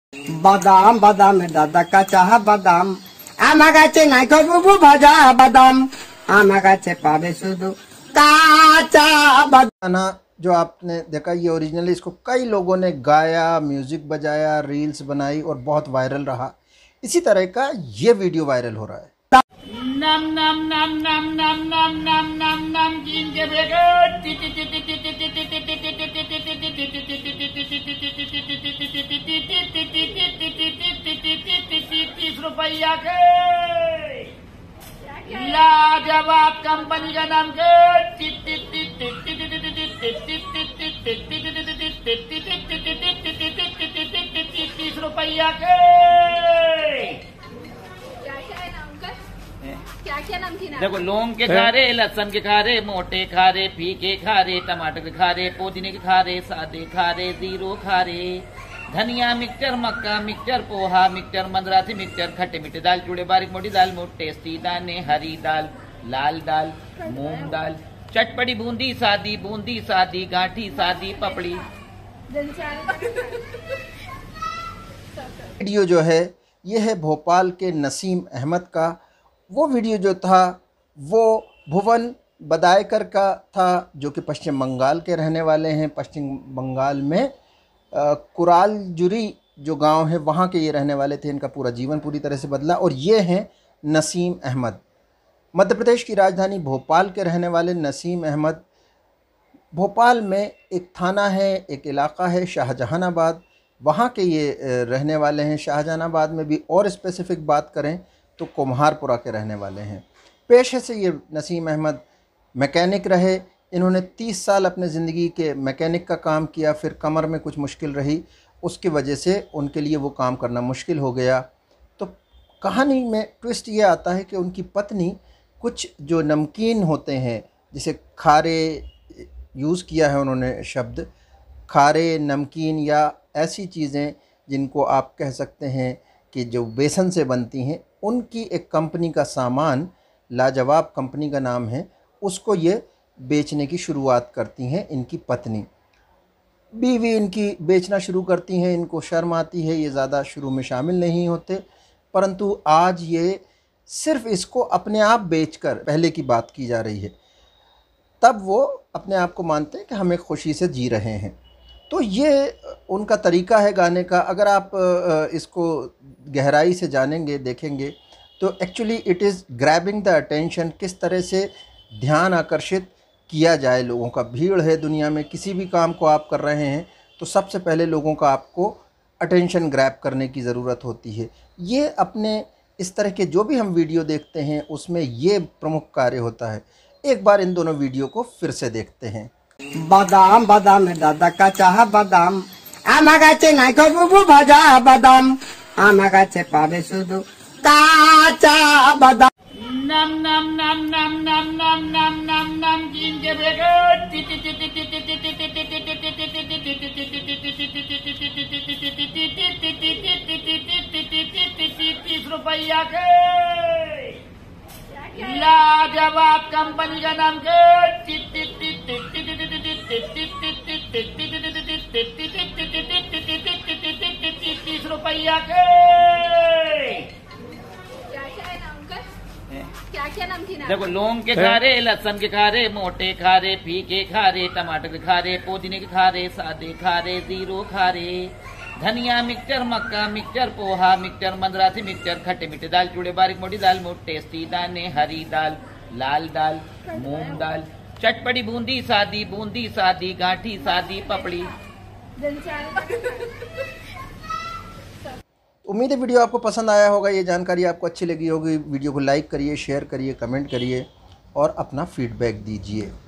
बादाम बादाम दादा का चाह बादाम आमा गाचे নাই বুবু ভাজা বাদাম आमा गाचे पावे শুধু काचा बादाम। जो आपने देखा ये ओरिजिनली, इसको कई लोगों ने गाया, म्यूजिक बजाया, रील्स बनाई और बहुत वायरल रहा। इसी तरह का ये वीडियो वायरल हो रहा है। नम नम नम नम नम नम नम नम नम जीन के ₹30 के लाजवाब कंपनी का नाम के ₹30 के क्या नमकीन है? देखो, लौंग के खारे, लहसुन के खारे, मोटे खारे, फीके खारे, टमाटर के खारे, पुदीने के खारे, सादे खारे, जीरो खारे, धनिया मिक्सचर, मक्का मिक्सचर, पोहा मिक्सचर, मदरासी मिक्सचर, खट्टे मीठे दाल, चूड़े बारीक मोटी दाल, मोट टेस्टी दाने, हरी दाल, लाल दाल, मूंग दाल, चटपटी बूंदी सादी, गांठी सादी, पपड़ी। वीडियो जो है ये है भोपाल के नसीम अहमद का। वो वीडियो जो था वो भुवन बदायकर का था, जो कि पश्चिम बंगाल के रहने वाले हैं। पश्चिम बंगाल में कुरालजुरी जो गांव है वहाँ के ये रहने वाले थे। इनका पूरा जीवन पूरी तरह से बदला। और ये हैं नसीम अहमद, मध्य प्रदेश की राजधानी भोपाल के रहने वाले नसीम अहमद। भोपाल में एक थाना है, एक इलाका है शाहजहानाबाद, वहाँ के ये रहने वाले हैं। शाहजहानाबाद में भी और स्पेसिफ़िक बात करें तो कुम्हारपुरा के रहने वाले हैं। पेशे से ये नसीम अहमद मैकेनिक रहे। इन्होंने 30 साल अपने ज़िंदगी के मैकेनिक का काम किया। फिर कमर में कुछ मुश्किल रही, उसकी वजह से उनके लिए वो काम करना मुश्किल हो गया। तो कहानी में ट्विस्ट ये आता है कि उनकी पत्नी कुछ जो नमकीन होते हैं, जिसे खारे यूज़ किया है उन्होंने शब्द, खारे नमकीन या ऐसी चीज़ें जिनको आप कह सकते हैं कि जो बेसन से बनती हैं, उनकी एक कंपनी का सामान, लाजवाब कंपनी का नाम है, उसको ये बेचने की शुरुआत करती हैं इनकी पत्नी। बीवी इनकी बेचना शुरू करती हैं। इनको शर्म आती है, ये ज़्यादा शुरू में शामिल नहीं होते, परंतु आज ये सिर्फ़ इसको अपने आप बेचकर, पहले की बात की जा रही है, तब वो अपने आप को मानते हैं कि हम एक खुशी से जी रहे हैं। तो ये उनका तरीका है गाने का। अगर आप इसको गहराई से जानेंगे, देखेंगे, तो actually it is grabbing the attention. किस तरह से ध्यान आकर्षित किया जाए लोगों का। भीड़ है दुनिया में, किसी भी काम को आप कर रहे हैं तो सबसे पहले लोगों का आपको अटेंशन ग्रैब करने की ज़रूरत होती है। ये अपने इस तरह के जो भी हम वीडियो देखते हैं उसमें ये प्रमुख कार्य होता है। एक बार इन दोनों वीडियो को फिर से देखते हैं। बादाम बादाम दादा का चाह बादाम आमा गाचे নাই বুবু ভাজা বাদাম आमा गाचे पावे শুধু काचा बादाम। नम नम नम नम नम नम नम नम नम जीन के ₹30 के लाजवाब कंपनी का नाम के ₹30 के। क्या नमकीन है? देखो, लौंग के खारे, लहसुन के खारे, मोटे खारे, फीके खारे, टमाटर के खारे, पुदीने के खारे, सादे खारे, जीरो खारे, धनिया मिक्सचर, मक्का मिक्सचर, पोहा मिक्सचर, मदरासी मिक्सचर, खट्टे मीठे दाल, चूड़े बारीक मोटी दाल, मोट टेस्टी दाने, हरी दाल, लाल दाल, मूंग दाल, चटपटी बूंदी सादी, गांठी सादी, पपड़ी। उम्मीद है वीडियो आपको पसंद आया होगा। ये जानकारी आपको अच्छी लगी होगी। वीडियो को लाइक करिए, शेयर करिए, कमेंट करिए और अपना फीडबैक दीजिए।